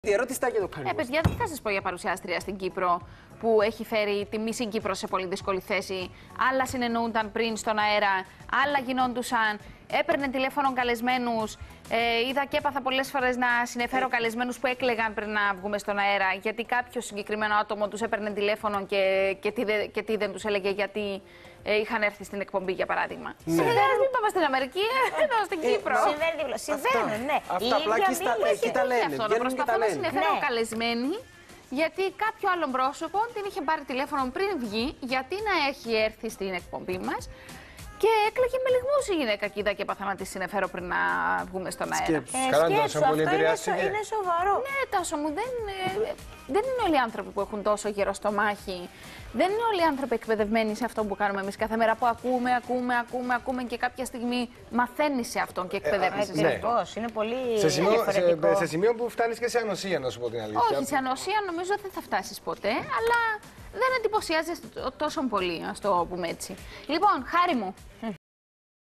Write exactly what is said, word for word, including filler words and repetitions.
τι ερώτηση θα και το κάνει. Ε, παιδιά, δεν θα σας πω για παρουσιάστρια στην Κύπρο που έχει φέρει τη μισή Κύπρο σε πολύ δύσκολη θέση. Άλλα συνεννοούνταν πριν στον αέρα, άλλα γινόντουσαν. Έπαιρνε τηλέφωνο καλεσμένους. Ε, είδα και έπαθα πολλές φορές να συνεφέρω καλεσμένους που έκλαιγαν πριν να βγούμε στον αέρα. Γιατί κάποιο συγκεκριμένο άτομο τους έπαιρνε τηλέφωνο και, και, τι, δε, και τι δεν τους έλεγε γιατί ε, είχαν έρθει στην εκπομπή, για παράδειγμα. Ναι. Συμβαίνει, μην πάμε στην Αμερική, εδώ στην Κύπρο. Ε, συμβαίνει, συμβαίνουν, ναι. Αυτά απλά εκεί τα λένε. Αυτό, να προσπαθώ να συνεφέρω ναι. καλεσμένη. Γιατί κάποιο άλλο πρόσωπο την είχε πάρει τηλέφωνο πριν βγει, γιατί να έχει έρθει στην εκπομπή μας. Και έκλαιγε με λιγμούς η γυναίκα και είδα και έπαθα να τη συνεφέρω πριν να βγούμε στον αέρα. Σκέψου, ε, Καλά, σκέψου αυτό είναι, είναι σοβαρό. Ναι, τόσο μου, δεν, ε, δεν είναι όλοι οι άνθρωποι που έχουν τόσο γερό στομάχι. Δεν είναι όλοι οι άνθρωποι εκπαιδευμένοι σε αυτό που κάνουμε εμείς κάθε μέρα, που ακούμε, ακούμε, ακούμε, ακούμε και κάποια στιγμή μαθαίνεις σε αυτόν και εκπαιδεύεσαι σε αυτό. Είναι πολύ σε σημείο, διαφορετικό. σε, σε σημείο που φτάνεις και σε ανοσία, να σου πω την αλήθεια. Όχι, σε ανοσία νομίζω δεν θα φτάσεις ποτέ, αλλά δεν εντυπωσιάζεσαι τόσο πολύ, ας το πούμε έτσι. Λοιπόν, χάρη μου,